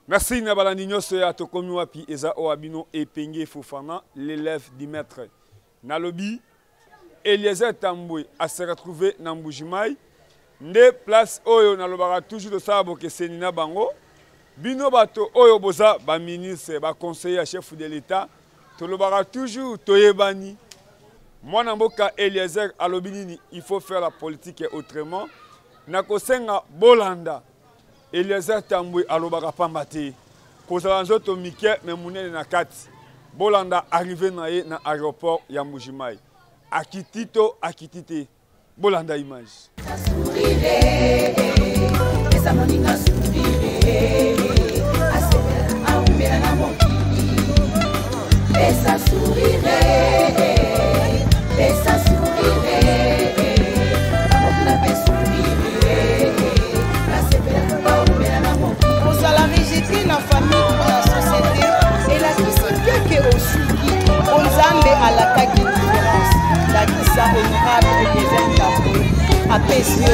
Merci Nabalandi Nyoso ya tokomi wapi eza oabino epenge Fofana, l'élève du maître. Nalobi, Eliezer Tambwe a se retrouvé na Mbujimai. Nde place oyo nalobara toujours de sabo ke senina bango. Bino bato oyo boza ba ministre, ba conseiller chef de l'État, tolobara toujours toyebani. Mwana mboka Eliezer alobinini, il faut faire la politique autrement. Nakosenga Bolanda. Eliezer Tambwe alobaka pambate. Kozala nzoto mike me munene na kati. Bolanda arrivé na ye na aéroport ya Mbujimai. Akitito akitite. Bolanda image. La famille, la société et la société qui est aussi on zambé à la taille de différence la kisa honorable Eliezer Tambwe à PSO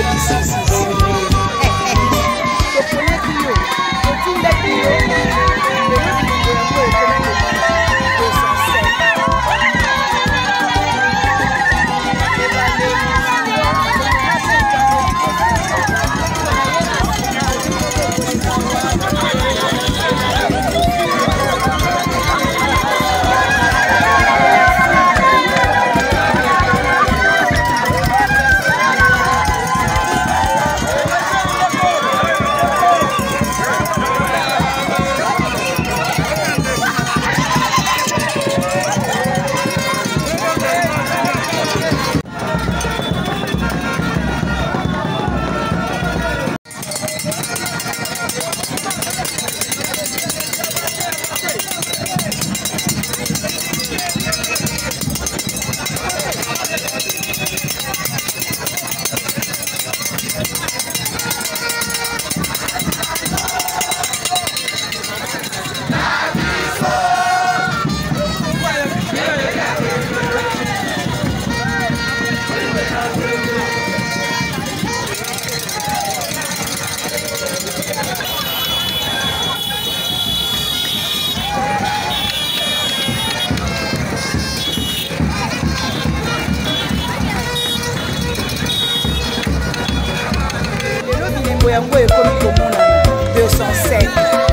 yango ekomi komonana 207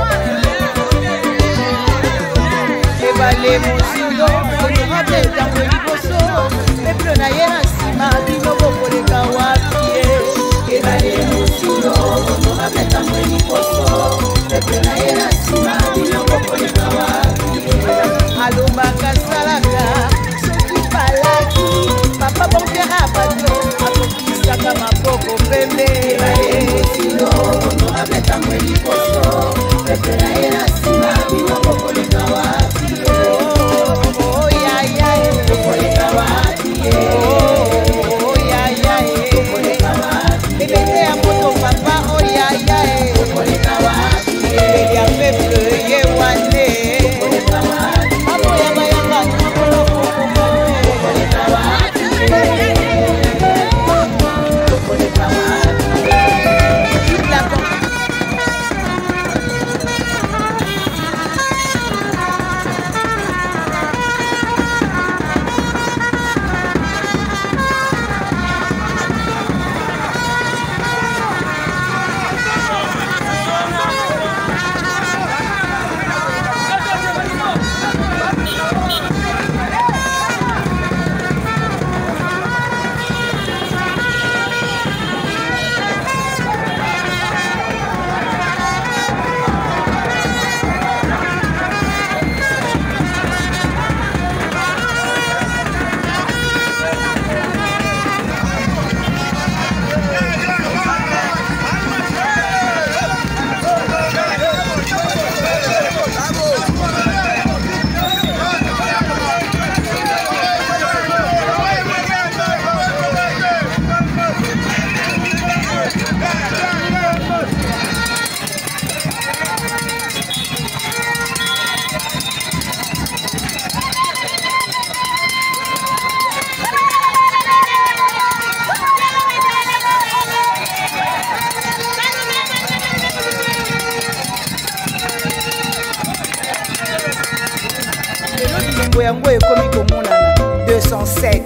ebale mozindo honorable Tambwe liboso peuple na ye na nsima bino bokoleka wapi ebale mozindo honorable Tambwe liboso peuple na ye na nsima bino bokoleka wapi alobaka salaka soki palaki papa bonkera bato akokisaka maboko pembe honorable Tambwe liboso peuple na ye na nsima bino bokoleka wapi oh ya ya bokoleka wapi likambo yango ekomi komonana 207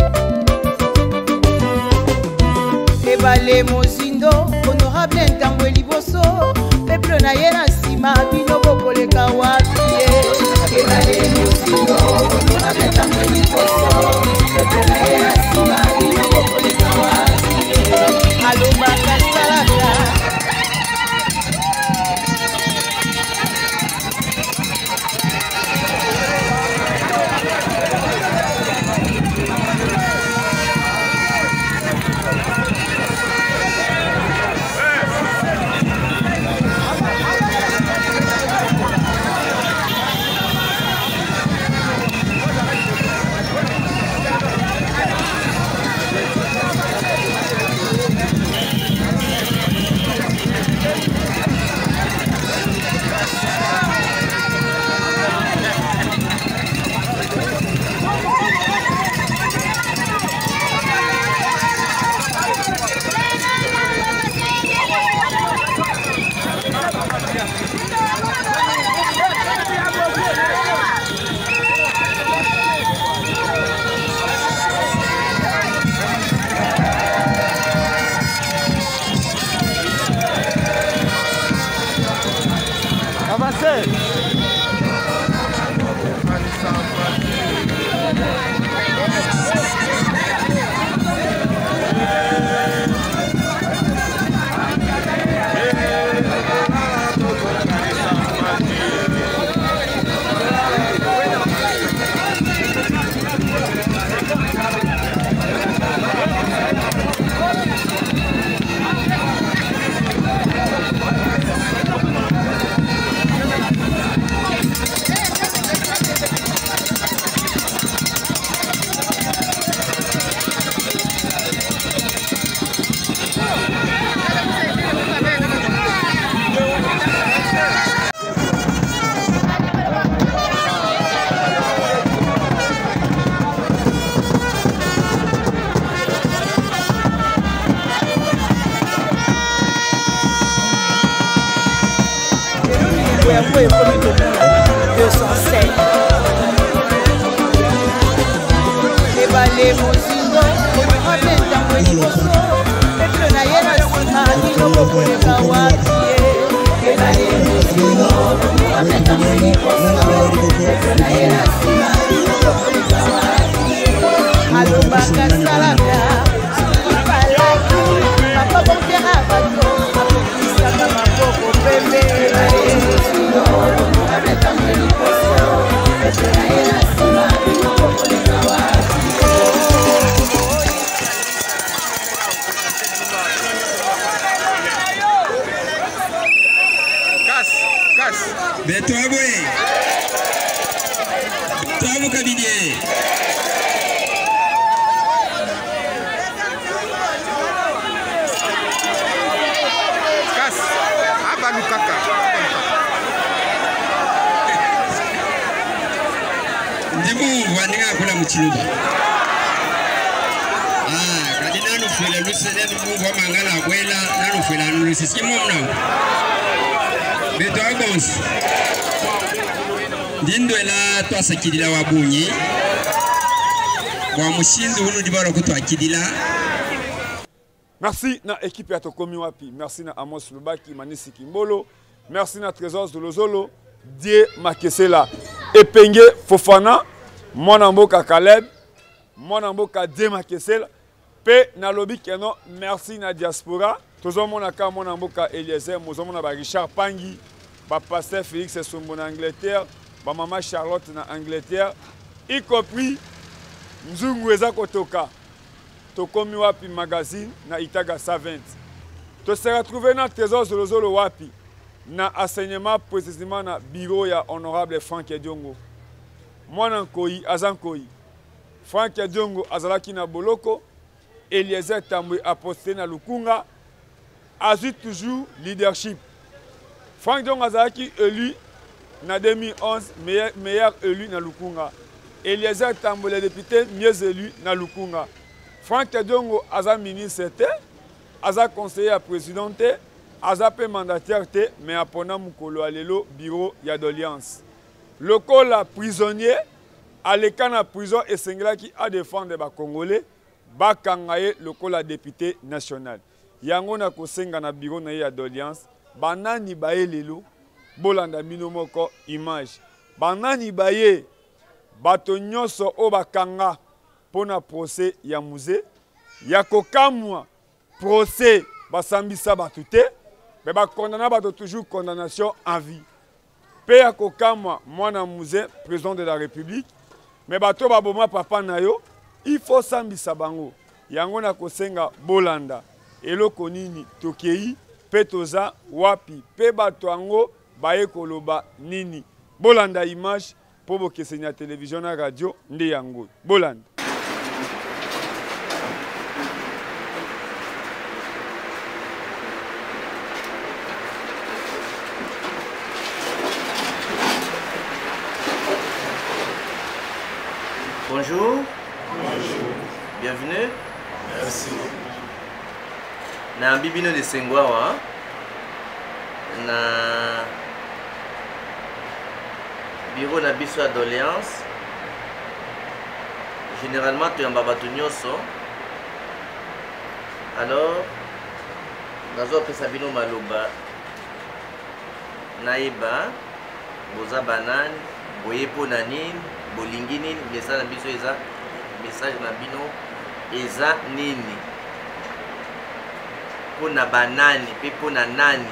ebale mozindo honorable ntango liboso peuple na ye na nsima bino bokoleka wapi ebale mozindo honorable ntango liboso peuple na ye na nsima bino bokoleka wapi alobaka salaka yango ekomi komona 207 ebale mozindo honorable ntango liboso peuple na ye na nsima bino bokoleka wapi ebale mozindo honorable ntango liboso peuple na ye na nsima bino bokoleka wapi alobaka salaka palaki papa bonkera bato apekisaka maboko pembe Betobwe Tobu kabidie Kas hapa nukaka Ndimu waninga kula mchiluba kadi nanu fwela lusele mungu wa mangala abuela nanu fwela nulusi sikimu mna Betobons Ndindo ela twasakidila wabunyi wa mushinzi unu dibaro kutwakidila. Merci na équipe ya Tokomi Wapi, merci na Amos Lubaki, Manisi Kimbolo, merci na Trésor Zolozolo, Die Makesela, Epenge Fofana, Monamboka Kaleb, Monamboka Die Makesela, Pe na lobi keno, merci na diaspora, tozo monaka Monamboka Eliezer, mozo monaba Richard Pangi, ba pasteur Félix Esombo na Angleterre, ba maman Charlotte na Angleterre, y compris Nzungu eza kotoka. Tokomi Wapi magazine na Itaga 120. To se retrouver na Trésor Zolozolo Wapi na enseignement précisément na bureau ya honorable Frank Ediongo. Mwana Nkoyi Azankoi. Frank Ediongo azalaki na Boloko, Eliezer Tambwe aposté na Lukunga, azui toujours leadership. Frank Ediongo azalaki élu na 2011 meilleur élu na Lukunga. Eliezer Tambwe le député mieux élu na Lukunga. Frank Ediongo aza ministre te, aza conseiller à président te, aza pe mandataire te, mais apona mukolo alelo bureau ya d'alliance. Lokola prisonnier, aleka na prison esengelaki a défendre ba Congolais bakanga ye lokola député national. Yango na kosenga na bureau na ye ya d'audience banani baye lelo bolanda bino moko image. Banani baye bato nyonso o bakanga pona procès ya musée ya kokamwa procès basambisa bato te mais ba condamna bato toujours condamnation à vie. Pe ya kokamwa mwana musée président de la République mais bato baboma papa na yo il faut sambisa bango. Yango na kosenga bolanda eloko nini tokei pe toza wapi pe bato yango baye koloba nini bolanda image po bokesenya télévision na radio nde yango bolanda. Bonjour. Bonjour. Bienvenue. Merci. Na bibino de Sengwawa. Na bureau na biso ya doléance. Généralement tu yamba bato nyonso. Alors nazo pesa bino maloba. Naiba boza banani boye po na nini bolingi nini message na biso eza message na bino eza nini po na banani pe po na nani.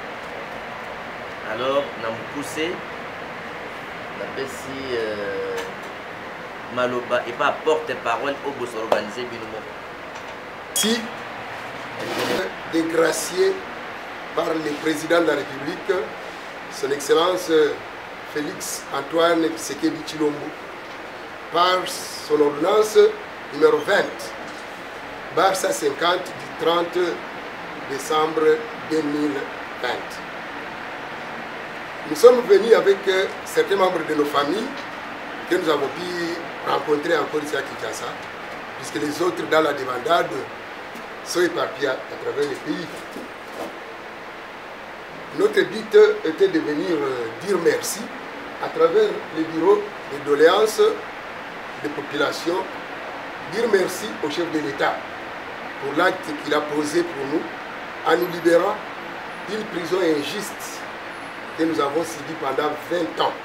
Alors na mukuse na pesi maloba et pas porte-parole au boss organisé bino moko. Si dégracié par le président de la République, son Excellence Félix Antoine Tshisekedi Tshilombo, par son ordonnance numéro 20, barre 150 du 30 décembre 2020. Nous sommes venus avec certains membres de nos familles que nous avons pu rencontrer encore ici à Kinshasa, puisque les autres dans la débandade sont éparpillés à travers le pays. Notre but était de venir dire merci à travers les bureaux de doléances des populations, dire merci au chef de l'État pour l'acte qu'il a posé pour nous en nous libérant d'une prison injuste que nous avons subi pendant 20 ans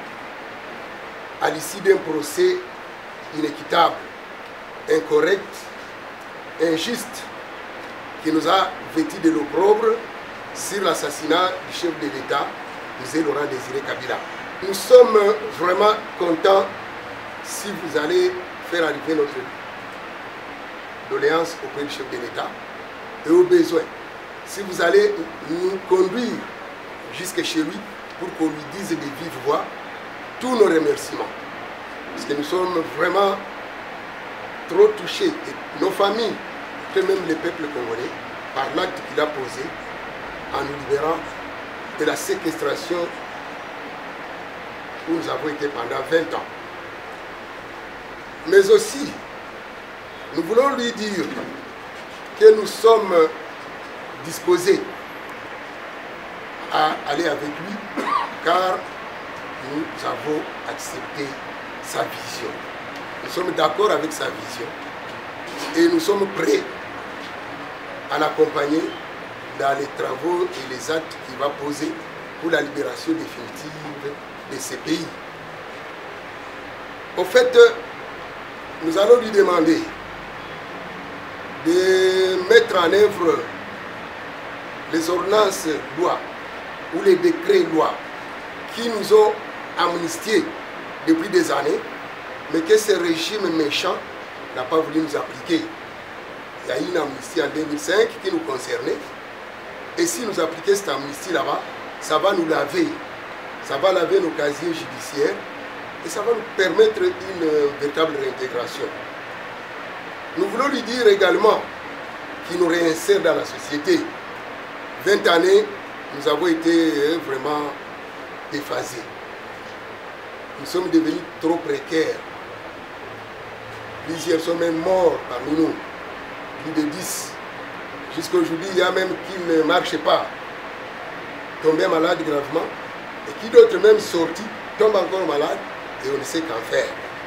à l'issue d'un procès inéquitable, incorrect, injuste qui nous a vêtus de l'opprobre sur l'assassinat du chef de l'État, M. Laurent Désiré Kabila. Nous sommes vraiment contents si vous allez faire arriver notre doléance auprès du chef de l'État et au besoin, si vous allez nous conduire jusque chez lui pour qu'on lui dise de vive voix tous nos remerciements. Parce que nous sommes vraiment trop touchés, et nos familles, et même le peuple congolais, par l'acte qu'il a posé en nous libérant de la séquestration où nous avons été pendant 20 ans. Mais aussi, nous voulons lui dire que nous sommes disposés à aller avec lui, car nous avons accepté sa vision. Nous sommes d'accord avec sa vision et nous sommes prêts à l'accompagner dans les travaux et les actes qu'il va poser pour la libération définitive de ces pays. Au fait, nous allons lui demander de mettre en œuvre les ordonnances loi ou les décrets loi qui nous ont amnistiés depuis des années, mais que ce régime méchant n'a pas voulu nous appliquer. Il y a eu une amnistie en 2005 qui nous concernait, et si nous appliquons cette amnistie là-bas, ça va nous laver, ça va laver nos casiers judiciaires, et ça va nous permettre une véritable réintégration. Nous voulons lui dire également qu'il nous réinsère dans la société. 20 années, nous avons été vraiment déphasés. Nous sommes devenus trop précaires. Plusieurs sont même morts parmi nous, plus de 10. Jusqu'à aujourd'hui, il y a même qui ne marchent pas, tombés malades gravement, et qui d'autres même sortis, tombent encore malades, et on ne sait qu'en faire.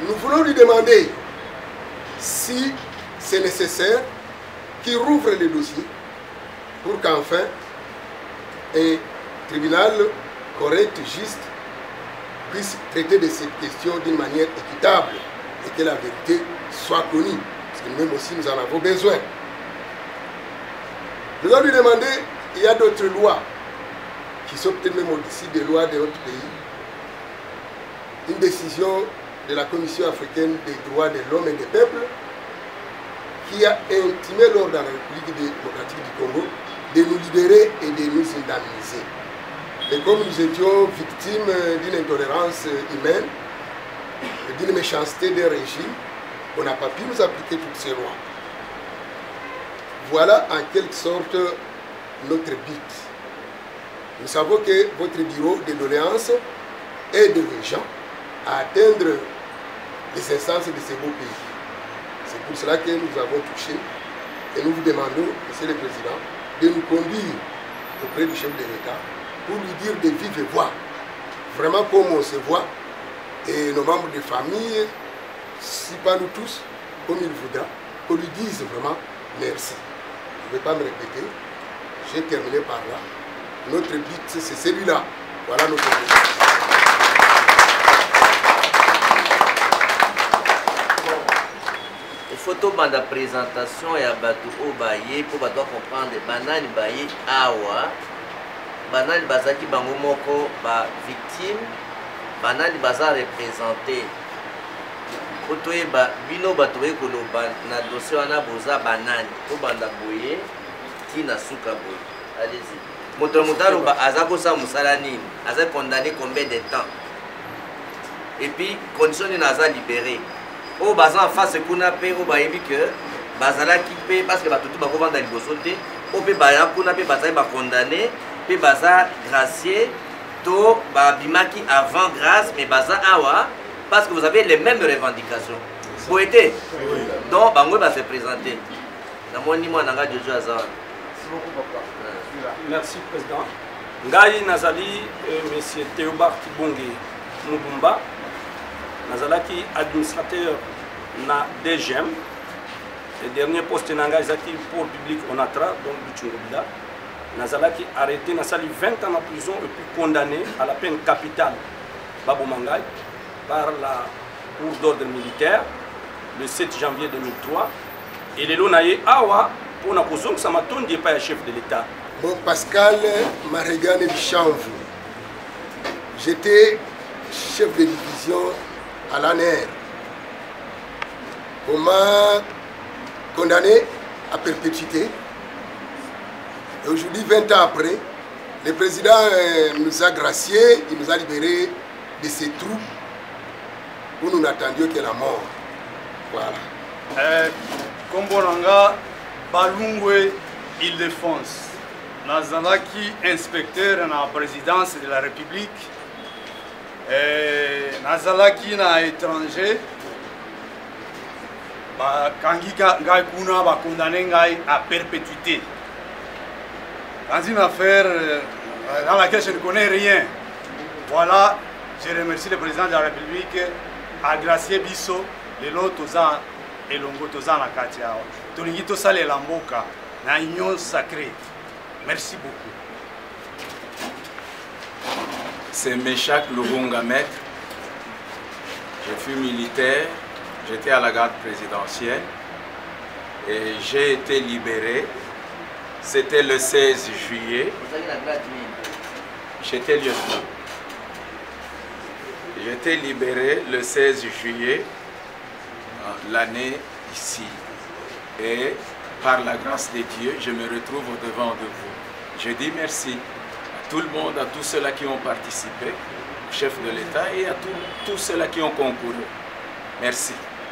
Nous voulons lui demander si c'est nécessaire qu'il rouvre le dossier pour qu'enfin un tribunal correct, juste, puisse traiter de cette question d'une manière équitable et que la vérité soit connue. Parce que nous-mêmes aussi, nous en avons besoin. Nous allons lui demander, il y a d'autres lois qui sont peut-être même au-dessus des lois de notre pays. Une décision de la Commission africaine des droits de l'homme et des peuples qui a intimé l'ordre dans la République démocratique du Congo de nous libérer et de nous indemniser. Et comme nous étions victimes d'une intolérance humaine, d'une méchanceté des régimes, on n'a pas pu nous appliquer toutes ces lois. Voilà en quelque sorte notre but. Nous savons que votre bureau de doléances aide les gens à atteindre les instances de ces beaux pays. C'est pour cela que nous avons touché et nous vous demandons, Monsieur le Président, de nous conduire auprès du chef de l'État pour lui dire de vive voix, vraiment comme on se voit, et nos membres de famille, si pas nous tous, comme il voudra, qu'on lui dise vraiment merci. Je ne vais pas me répéter, j'ai terminé par là. Notre but, c'est celui-là. Voilà notre but. Photo banda présentation ya bato o baye pour bato comprendre banani baye awa banani bazaki bango moko ba victime banani baza représenter otoye ba bino bato be koloba na dossier wana boza banani to banda boye tina suka boye. Allez-y. Moto mutaro ba azako sa musala nini aza condamné combien de temps et puis condition ni naza libéré. Oh, baza en face kuna pe o bayebi que bazala ki pe parce que batutu bako vanda liboso te o pe baya kuna pe bazali ba condamné pe baza gracié to ba bimaki avant grâce mais baza awa parce que vous avez les mêmes revendications. Vous êtes donc bango va se présenter. Na moni moi nanga Jojo Azar. Merci président. Ngai nazali monsieur Théobald Kibonge Mubumba. Nazalaki administrateur na DGM. Le dernier poste nanga ezaki pour public Onatra, donc Buchungobila. Nazalaki arrêté, Nazali 20 ans en prison et puis condamné à la peine capitale Babou Mangai par la Cour d'ordre militaire le 7 janvier 2003. Et le Lonaye Awa pour na kozong samatondi pas chef de l'État. Bon, Pascal Marégane Bichanvu. J'étais chef de division à l'ANR. On m'a condamné à perpétuité. Et aujourd'hui, 20 ans après, le président nous a graciés, il nous a libérés de ces troupes où nous n'attendions que la mort. Voilà. Kombolanga, Balungwe, Île-de-France. Nazalaki, inspecteur dans la présidence de la République. Nazalaki na étranger kangi ngai kuna ba condamné ngai à perpétuité dans une affaire dans laquelle je ne connais rien. Voilà, je remercie le président de la République à gracier biso les lotoza et longo toza na kati yao tolingi tosalela mboka na union sacrée. Merci beaucoup. C'est Meshak Lubunga Maître. Je fus militaire, j'étais à la garde présidentielle et j'ai été libéré. C'était le 16 juillet. J'étais lieutenant. J'étais libéré le 16 juillet l'année ici. Et par la grâce de Dieu, je me retrouve au devant de vous. Je dis merci à tout le monde, à tous ceux-là qui ont participé, au chef de l'État et à tous ceux-là qui ont concouru. Merci.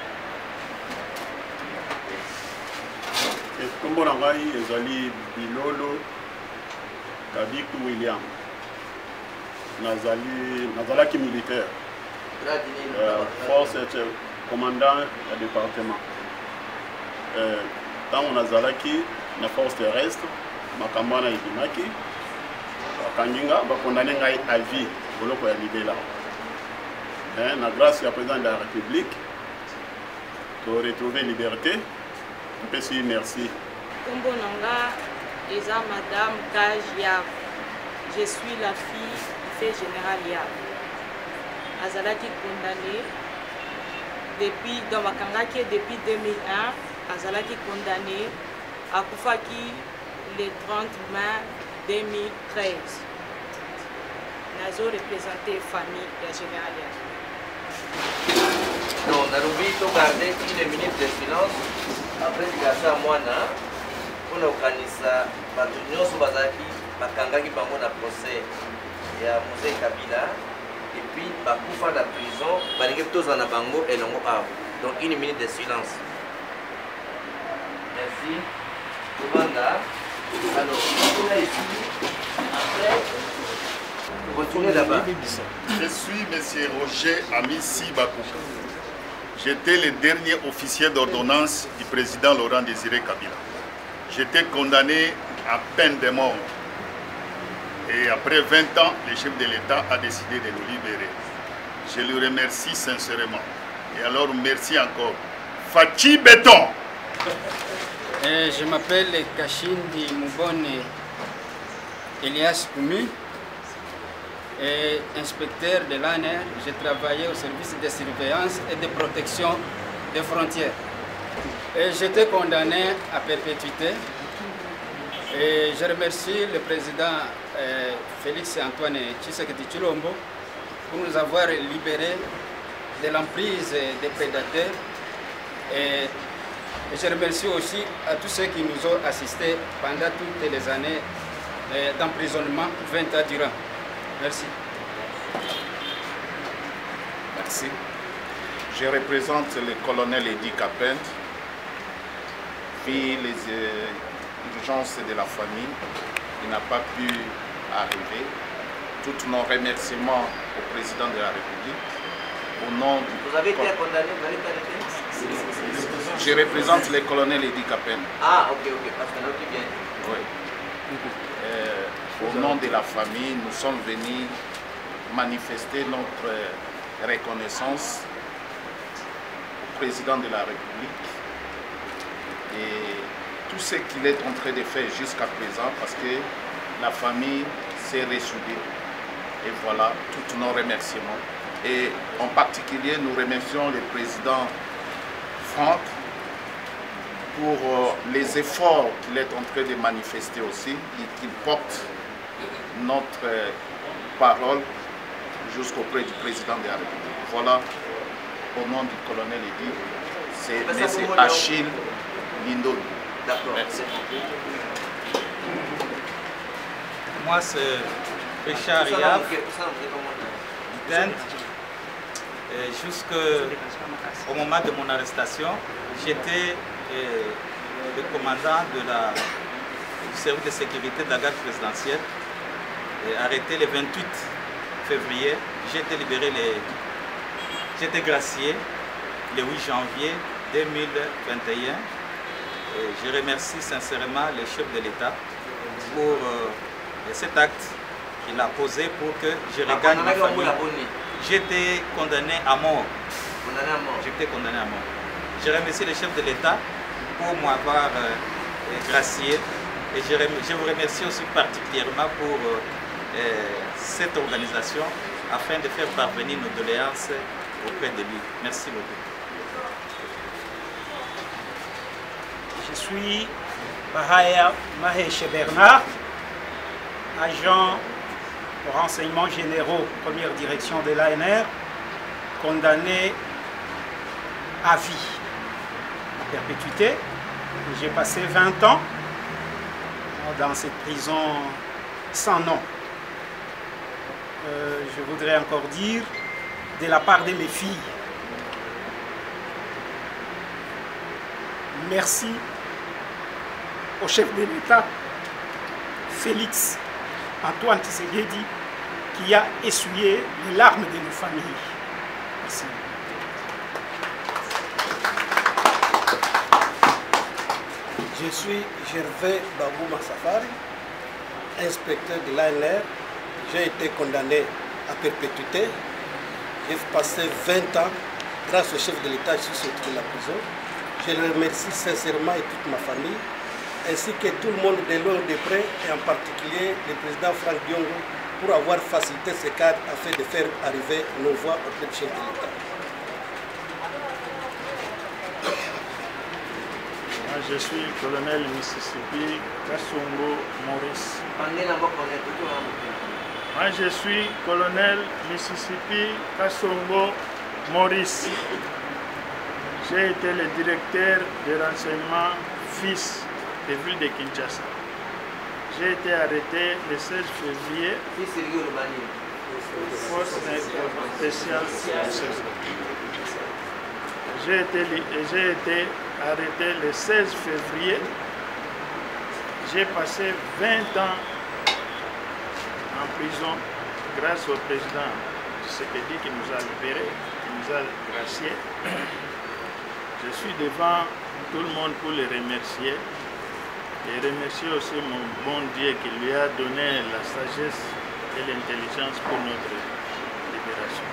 Kombo na ngai ezali Bilolo Kabiku William. Nazalaki militaire. Force commandant du département. Tant nazalaki na force terrestre, makambo na ibimaki. Kanginga ba condamné ngai à vie boloko ya libela. La grâce du président de la République pour retrouver liberté. Merci. Kumbonanga Eza Madame Kaj Yav. Je suis la fille du fait général Yav. Azalaki condamné depuis dans Makangaki depuis 2001. Azalaki condamné à Koufaki le 30 mai 2013. Nazo représenté famille de général Yav. Non, on a oublié de garder une minute de silence après grâce à moi pour organiser bato nyonso bazaki bakangaki bango na procès ya Mzee Kabila et puis bakufa na prison balingi tozana bango elongo awa. Donc une minute de silence. Merci. Tobanda. Alors, on a ici après continuez là-bas. Je suis M. Roger Amissi Bakou. J'étais le dernier officier d'ordonnance du président Laurent Désiré Kabila. J'étais condamné à peine de mort. Et après 20 ans, le chef de l'État a décidé de nous libérer. Je lui remercie sincèrement. Et alors, merci encore. Fachi Béton. Je m'appelle Kashindi Moubone Elias Koumi. Inspecteur de l'ANR, j'ai travaillé au service de surveillance et de protection des frontières. J'étais condamné à perpétuité. Et je remercie le président Félix Antoine Tshisekedi Tshilombo pour nous avoir libérés de l'emprise des prédateurs. Et je remercie aussi à tous ceux qui nous ont assistés pendant toutes les années d'emprisonnement, 20 ans durant. Merci. Merci. Je représente le colonel Edi Kapent. Puis les urgences de la famille, il n'a pas pu arriver. Tous nos remerciements au président de la République. Au nom du... Vous avez été condamné, vous avez été arrêté? Je représente le colonel Edi Kapent. Ah, ok, parce que l'autre vient. Oui. Au nom de la famille, nous sommes venus manifester notre reconnaissance au président de la République et tout ce qu'il est en train de faire jusqu'à présent parce que la famille s'est ressoudée. Et voilà, tous nos remerciements. Et en particulier, nous remercions le président Franck pour les efforts qu'il est en train de manifester aussi et qu'il porte notre parole jusqu'auprès du président de la République. Voilà, au nom du colonel Edi, c'est M. Achille Lindo. D'accord. Merci. Moi, c'est Richard Yav, jusqu'au moment de mon arrestation, j'étais le commandant du service de sécurité de la garde présidentielle. Arrêté le 28 février, j'ai été libéré, j'ai été gracié le 8 janvier 2021. Je remercie sincèrement le chef de l'État pour cet acte qu'il a posé pour que je regagne ma famille. J'ai été condamné à mort. J'étais condamné à mort. Je remercie le chef de l'État pour m'avoir gracié. Et je vous remercie aussi particulièrement pour cette organisation afin de faire parvenir nos doléances auprès de lui. Merci beaucoup. Je suis Bahaya Mahesh Bernard, agent aux renseignements généraux, première direction de l'ANR, condamné à vie, à perpétuité. J'ai passé 20 ans dans cette prison sans nom. Je voudrais encore dire, de la part de mes filles, merci au chef de l'État, Félix Antoine Tshisekedi, qui a essuyé les larmes de nos familles. Merci. Je suis Gervais Babou Massafari, inspecteur de l'ANR. J'ai été condamné à perpétuité J'ai passé 20 ans, grâce au chef de l'État, je suis sorti de la prison. Je le remercie sincèrement et toute ma famille, ainsi que tout le monde de loin et de près, et en particulier le président Franck Diongo, pour avoir facilité ce cadre afin de faire arriver nos voix auprès du chef de l'État. Moi, je suis colonel Mississippi Kassongo Maurice. Moi, je suis colonel Mississippi Kassongo Maurice. J'ai été le directeur de renseignement fils de ville de Kinshasa. J'ai été arrêté le 16 février. Force spéciale. J'ai été arrêté le 16 février. J'ai passé 20 ans en prison grâce au président Tshisekedi qui nous a libérés, qui nous a graciés. Je suis devant tout le monde pour les remercier et remercier aussi mon bon Dieu qui lui a donné la sagesse et l'intelligence pour notre libération.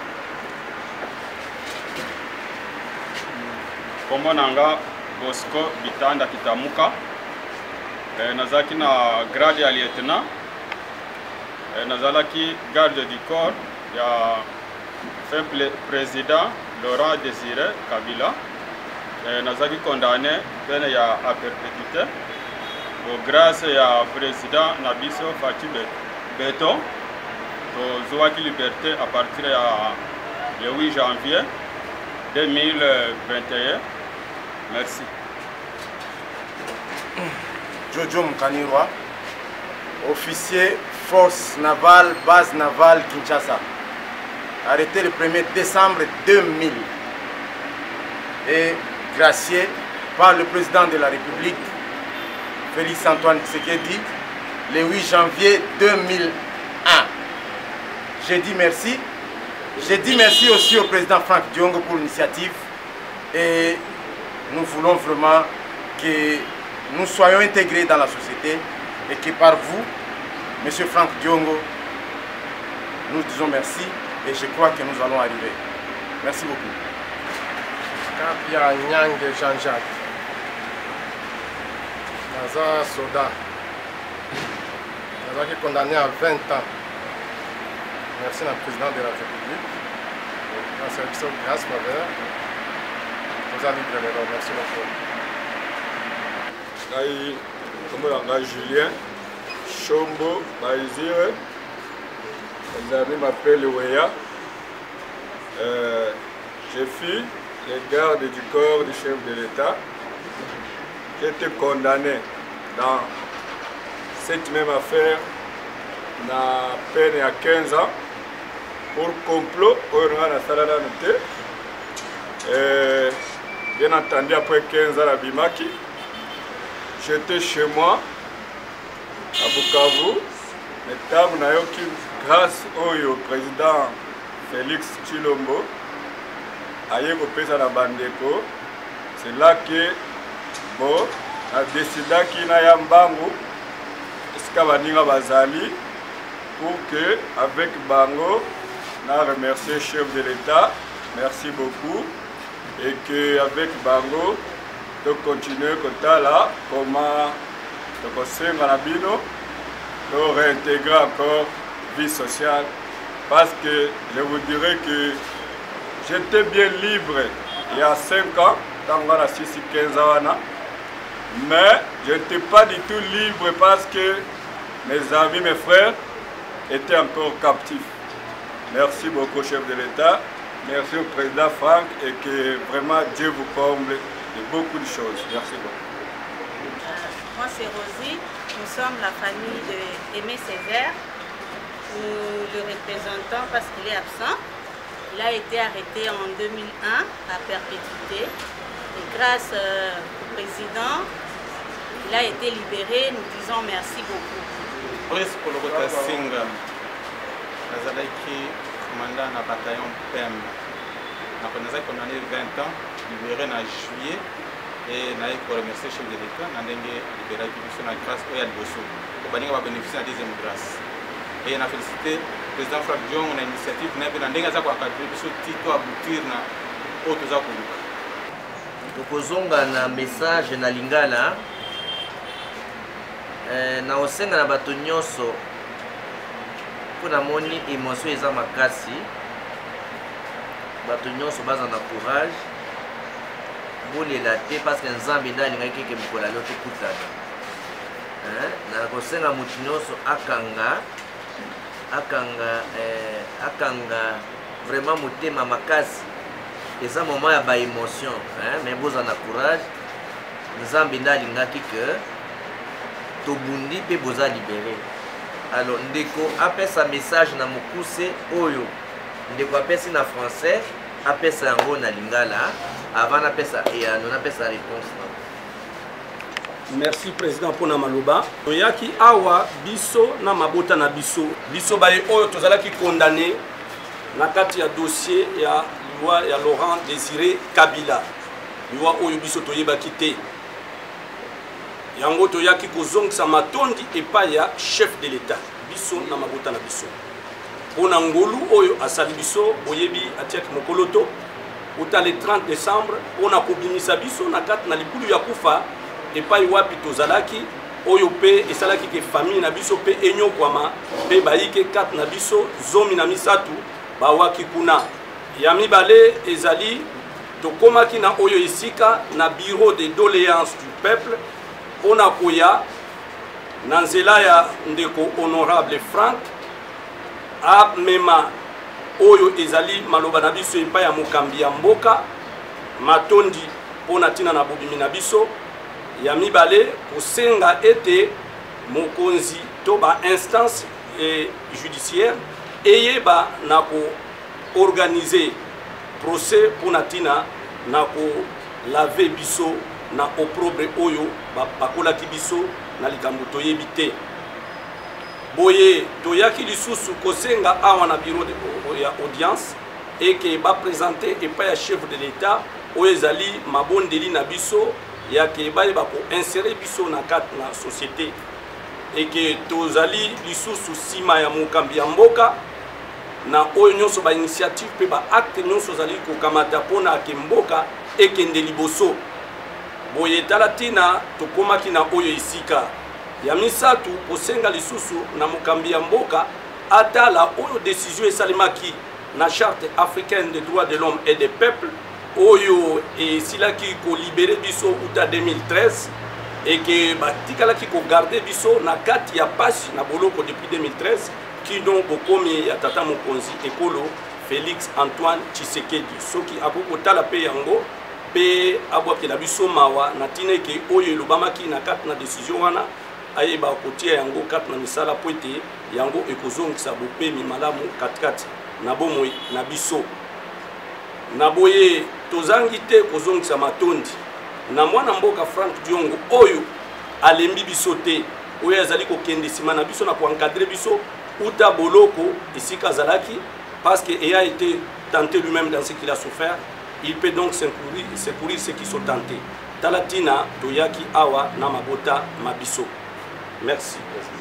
Kombo nanga Bosco Bitanda Kitamuka. Nazaki na grade ya lieutenant. Nazalaki garde du corps ya fait président Laurent Désiré Kabila. Nazaki condamné peine ya à perpétuité. Grâce à président Nabiso Fati Beton, Zouaki Liberté à partir du 8 janvier 2021. Merci. Jojo Mkanirwa, officier force navale, base navale Kinshasa, arrêté le 1er décembre 2000 et gracié par le président de la République, Félix Antoine Tshisekedi, le 8 janvier 2001. J'ai dit merci. J'ai dit merci aussi au président Franck Diongo pour l'initiative et nous voulons vraiment que nous soyons intégrés dans la société et que par vous, M. Franck Diongo, nous disons merci et je crois que nous allons arriver. Merci beaucoup. Kapia Nyang Jean-Jacques, Naza Soda, Naza qui est condamné à 20 ans. Merci à la présidente de la République. Un service de grâce, ma mère. Nous allons libérer. Merci beaucoup. Julien Chombo Maïzire. Les amis m'appellent Weya. Je fus le garde du corps du chef de l'État. J'ai été condamné dans cette même affaire na peine à 15 ans pour complot au Salana. Bien entendu, après 15 ans à Bimaki, j'étais chez moi à Bukavu. Grâce au président Félix Tshilombo, c'est là que bon, a décidé qu'il y a un bango bazali pour que avec Bango, on a remercié le chef de l'État, merci beaucoup, et qu'avec Bango, on continue comme là, comment on réintégrer encore vie sociale, parce que je vous dirais que j'étais bien libre il y a 5 ans, quand on a 6-15 ans, mais je n'étais pas du tout libre parce que mes amis, mes frères étaient encore captifs. Merci beaucoup, chef de l'État. Merci au président Franck et que vraiment Dieu vous comble de beaucoup de choses. Merci beaucoup. Moi, c'est Rosie. Nous sommes la famille de Aimé Sévère. Nous le représentons parce qu'il est absent. Il a été arrêté en 2001 à perpétuité. Et grâce au président, il a été libéré. Nous disons merci beaucoup. Brice Kologota Singa, Nazalaki, commandant de la bataillon PEM. Nous avons condamné 20 ans, libéré en juillet. Et nous avons remercié le chef de l'État. Nous avons libéré la grâce au Yad Bosso. Nous avons bénéficié de la deuxième grâce. Et nous avons félicité président Franck Diongo na initiative na pe na ndenge za kwa cadre biso tito aboutir na auto za koluka. Tokozonga na message na Lingala na osenga na bato nyonso mpona moni émotion eza makasi, bato nyonso baza na courage bolela te parce que nzambe nde alingaki keke mokolo lelo tokutana. Na kosenga motu nyonso akanga vraiment motema makasi, eza moment ya ba émotion mais boza na courage, nzambe nde alingaki ke tobundi mpe boza libéré. Alors ndeko apesa message na mokuse oyo ndeko apesi na français apesa yango na Lingala avant napesa eyano napesa réponse na. Merci président pona maloba. Toyaki awa biso na mabota na biso baye oyo tozalaki condamné na kati ya dossier ya loi ya Laurent Désiré Kabila, loi oyo biso toyebaki te. Yango toyaki kozongisa matondi epai ya chef de l'État biso na mabota na biso pona ngolu oyo asali biso oyebi atiaki mokoloto uta le 30 décembre pona kobimisa biso na kati na libulu ya kufa epai wapi tozalaki oyo pe esalaki ke famille na biso pe enyokwama pe bayike kati na biso zomi na misatu bawaki kuna ya mibale ezali tokomaki na oyo esika na bureau de doléance du peuple pona koya na nzela ya ndeko honorable Franck amema oyo ezali maloba na biso epai ya mokambi ya mboka matondi pona tina na bobimi na biso ya mibale kosenga ete mokonzi to ba instance judiciaire eyeba na ko organiser procès pona tina na ko lave biso na opprobre oyo bakolaki biso na likambo toyebi te. Boye toyaki lisusu kosenga awa na bureau de ya audience eke ba présenter epai ya chef de l'État oyo ezali mabondeli na biso ya ke bayeba ko insérer biso na kati na société eke tozali lisusu sima ya mokambi ya mboka na oyo nyonso ba initiative pe ba acte nyonso zali kokamata mpona ake mboka ekende liboso. Boye talatina tokomaki na oyo isika ya misatu kosenga lisusu na mokambi ya mboka atala oyo décision esalemaki na charte africaine des droits de l'homme et des peuples oyo esilaki ko libérer biso uta 2013 et que batikalaki ko garder biso na kati ya pasi na boloko depuis 2013 qui donc bokomi ya tata mokonzi ekolo Félix Antoine Tshisekedi soki akoko tala pe yango pe abwakela biso mawa na tina ke oyo elobamaki na kati na décision wana ayeba kotia yango kati na misala po ete yango ekozongisa bopemi malamu katikati na bomoi na biso na boye tozangi te kozongisa matondi na mwana mboka Franck Diongo oyo alembi biso te oyo azali kokende nsima na biso na koencadrer biso uta boloko esika azalaki parce qu'il a été tenté lui-même dans ce qu'il a souffert. Il peut donc secourir ceux qui sont tentés. Talatina Toyaki Awa Namabota Mabiso. Merci.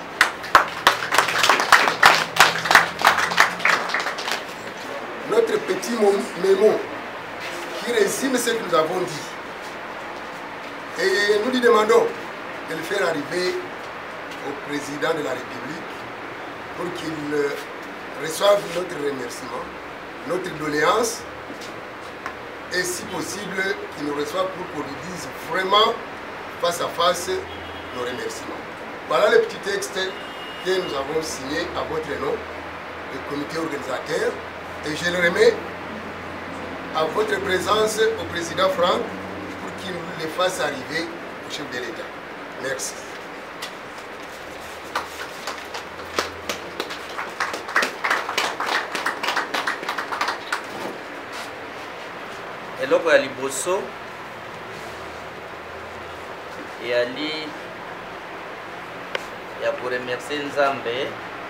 Notre petit mémo qui résume ce que nous avons dit. Et nous lui demandons de le faire arriver au président de la République pour qu'il reçoive notre remerciement, notre doléance, et si possible, qu'il nous reçoive pour qu'on lui dise vraiment face à face nos remerciements. Voilà le petit texte que nous avons signé à votre nom, le comité organisateur, et je le remets à votre présence au président Franck pour qu'il nous le fasse arriver au chef de l'État. Merci. eloko ya liboso eyali ya koremercie Nzambe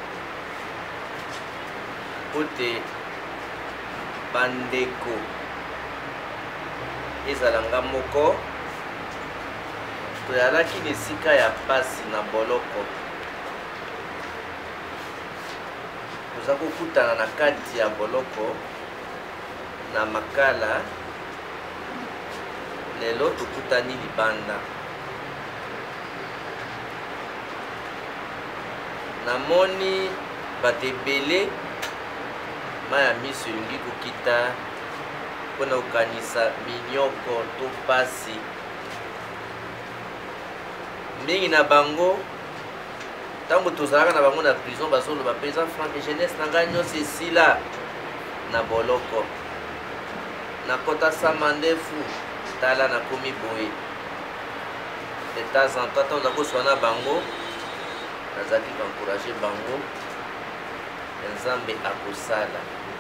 pote bandeko ezalanga moko toyalaki na esika ya pasi na boloko toza kokutana na kati ya boloko na makala lelo tokutani libanda namoni bato ebele maya miso elingi kokita mpona kokanisa minyoko to pasi mingi na bango ntango tozalaka na bango na prison bazoloba président Frank jeunesse na ngai nyonso esila na boloko nakota sama ndefu tala nakomi boye de temps en temps ntango nakoswa na bango nazalaki koencourage bango nzambe akosala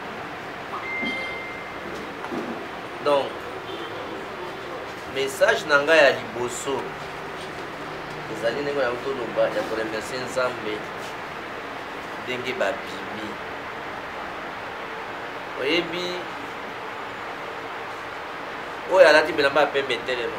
donc message na ngai ya liboso ezali ndenge na toloba ya koremercie nzambe ndenge babimi oyebi oyo alati bilamba ya pembe telema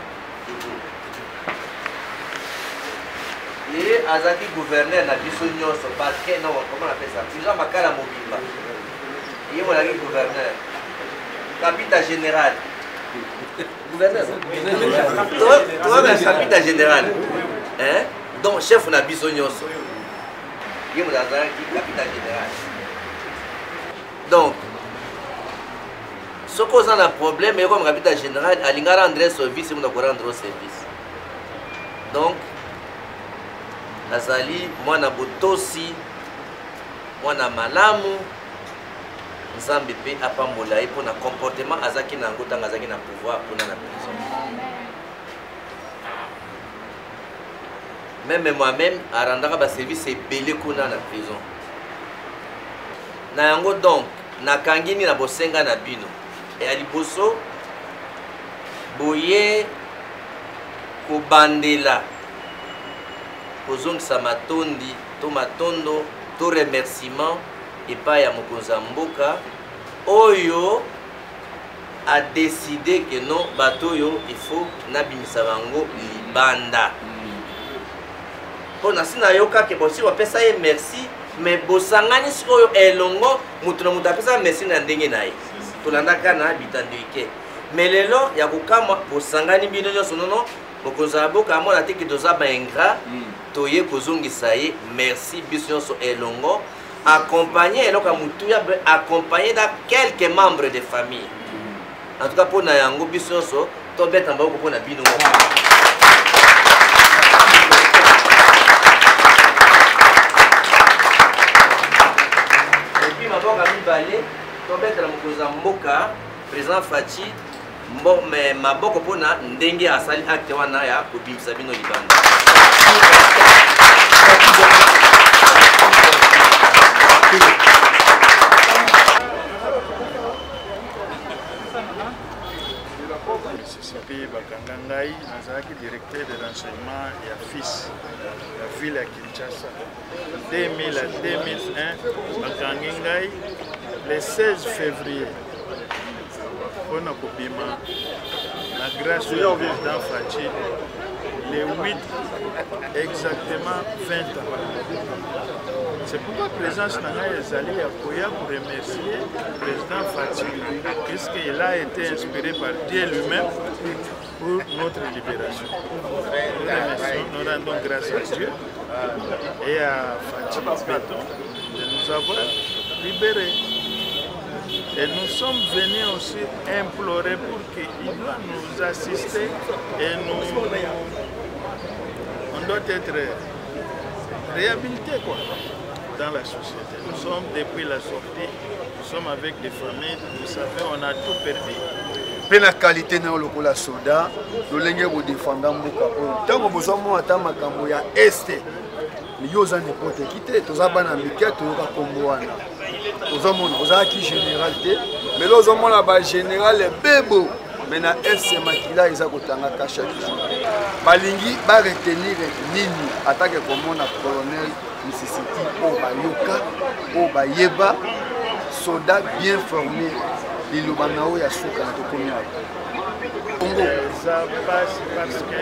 ye azalaki gouverneur na biso nyonso parquet non comment on appelle ça prison makala mobimba ye molaki gouverneur capitaine général gouverneur toza capitaine général donc chef na biso nyonso ye moto azalaki capitaine général donc soki oza na problème ye comme capitaine général alinga rendre service moto akorendre service donc nazali mwana botosi mwana malamu nzambe mpe apambola ye mpona comportement azalaki na yango ntango azalaki na pouvoir mpona na prison même moi-même arandaka baservice ebele kuna na prison na yango donc nakangi nini na bosenga na bino ya liboso boye kobandela kozongisa matondi to matondo to remerciement epai ya mokonzi ya mboka oyo adeside ke non bato oyo ifo nabimisa bango libanda mpona si nayokaki bosi bapesa ye merci mais bosangani sikoyo oyo elongo moto na moto apesa merci na ndenge na ye tolandaka na bitandike mais lelo ya kokama bosangani bino nyonso nono mokonzi ya mboka amona te ke toza baingra toye kozongisa ye merci biso nyonso elongo accompagné eloko ya motuya accompagné da quelques membres de famille en tout cas mpona yango biso nyonso tobeta mboko mpona bino moko epuis maboka mibale tobetela mokonzi ya mboka président Faci maboko mpona ndenge asali acte wana ya kobimisa bino libanda Mississippi bakanga ngai nazalaki directeur de renseignement ya FIS ya ville ya Kinshasa 2000 à 2001 bakangi ngai le 16 février mpona kobima na grâce ya président Faci le 8 exactement 20 ans. C'est pourquoi la présence Nanga Ezali a pour remercier le président Faci, puisqu'il a été inspiré par Dieu lui-même pour notre libération. Nous remercions, nous rendons grâce à Dieu et à Faci Béton de nous avoir libérés. Et nous sommes venus aussi implorer pour qu'il doit nous assister et on doit être réhabilité quoi, dans la société. Nous sommes depuis la sortie, nous sommes avec des familles, vous savez, on a tout perdu. Pe na qualité na lokola soda, lolenge bo défendre mboka oyo. Tango bozomo ata makambo ya este. Yoza n'importe qui te, toza bana mike toyoka kombo wana. Ozomona, ozaki général te, mais là ozomona ba général bebo. Mais na FC Makila eza kotanga kasha kizo. Balingi ba retenir nini attaque komona colonel Mississippi o bayoka o bayeba soda bien formé lilobangao ya suka na tokomi awa. Congo ça passe parce que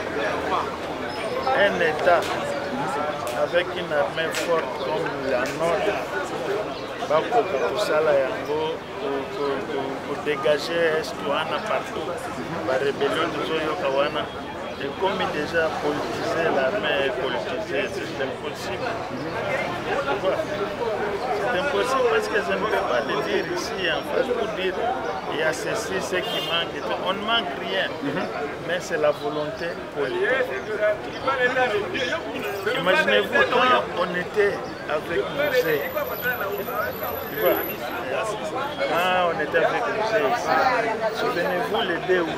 un état avec une armée forte comme la nôtre bakoka kosala yango kodegager est wana partout barébellion tozoyoka wana ekomi déjà politisé, l'armée est politisée, c'est impossible. C'est impossible parce que je ne peux pas le dire ici en fait pour dire il y a ceci, ce qui manque. On ne manque rien, mais c'est la volonté politique. Imaginez-vous quand on était avec Mosé. Tu vois, quand on était avec Mosé ici, souvenez-vous le 2 août.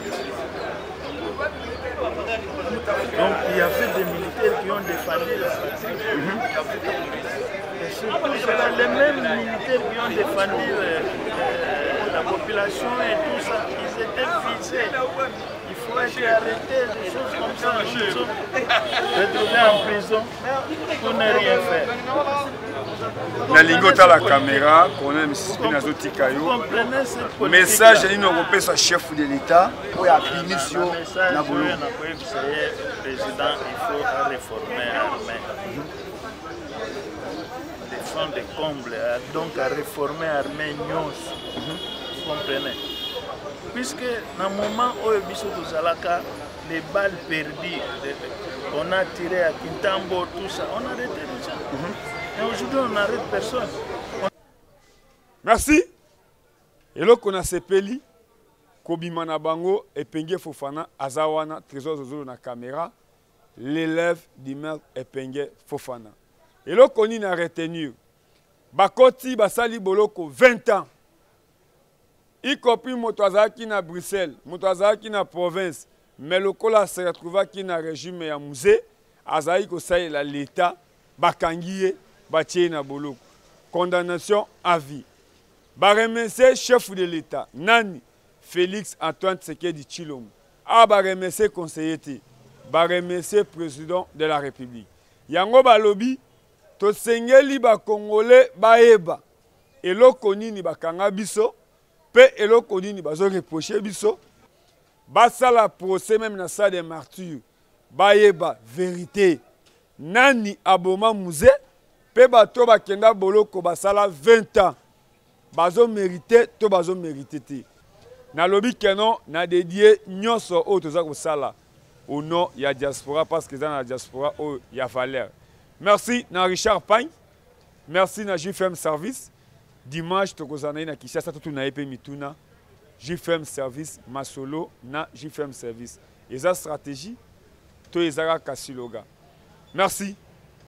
Donc il y avait des militaires qui ont défendu la patrie. Et surtout, c'est les mêmes militaires qui ont défendu la population et tout ça. Ils étaient visés. Il faut être arrêté, des choses comme ça. Ils sont retrouvés en prison pour ne rien faire. Na lingota la caméra, colonel Spina Zotikayo. Message à l'Européen chef de l'État pour appuyer sur la boulot. Le président, il faut réformer l'armée. Des fonds de comble, donc à réformer l'armée Nyons. Vous comprenez? Puisque dans le moment où les balles perdues, on a tiré à Kintambo, tout ça, on a arrêté les gens. Et aujourd'hui, on n'arrête personne. Merci. Et là, on a sepeli, Kobimana Bango et Pengue Fofana, Azawana, Trésor Zozolo na caméra, l'élève du maire et Pengue Fofana. Et là, on a retenu, Bakoti Basali Boloko, 20 ans. Y compris Motazaki na Bruxelles, Motazaki na province, mais le Kola se retrouva qui na régime et à musée, Azaï Kosaï la l'État, Bakangiye, Batie na Boloko. Condamnation à vie. Baremese chef de l'État, Nani, Félix Antoine Tshisekedi Tshilombo. Baremese conseiller, Baremese président de la République. Yango balobi, to sengeli ba Congolais baeba. Eloko nini bakanga biso, pe eloko nini bazo reprocher biso. Basala procès même na salle des martyrs. Baeba vérité. Nani aboma musée, pe bato bakenda boloko basala 20 ans. Bazo mérité, to bazo mérité te. Na lobi kenon na dédié nyonso o toza ko sala au nom ya diaspora parce que dans la diaspora o ya valeur. Merci na Richard Pagne. Merci na JFM Service. Dimanche tokozana na Kishasa tout na epe mituna. JFM Service masolo na JFM Service. Eza stratégie to ezaka kasiloga. Merci.